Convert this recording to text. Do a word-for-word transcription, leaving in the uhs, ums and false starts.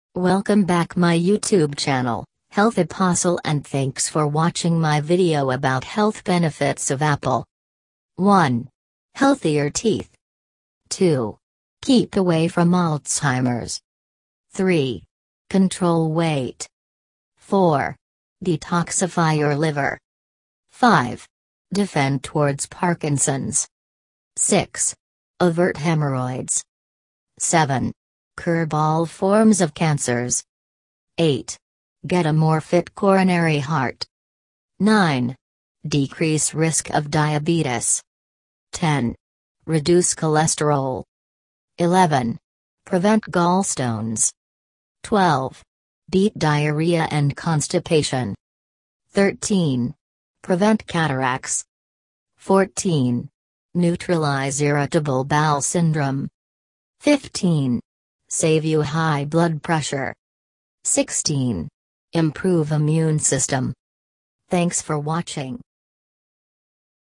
Welcome back my YouTube channel, Health Apostle, and thanks for watching my video about health benefits of apple. one. Healthier teeth. two. Keep away from Alzheimer's. three. Control weight. four. Detoxify your liver. five. Defend towards Parkinson's. six. Avert hemorrhoids. seven. Curb all forms of cancers. eight. Get a more fit coronary heart. nine. Decrease risk of diabetes. ten. Reduce cholesterol. eleven. Prevent gallstones. twelve. Beat diarrhea and constipation. thirteen. Prevent cataracts. fourteen. Neutralize irritable bowel syndrome. fifteen. Save you high blood pressure. sixteen. Improve immune system. Thanks for watching.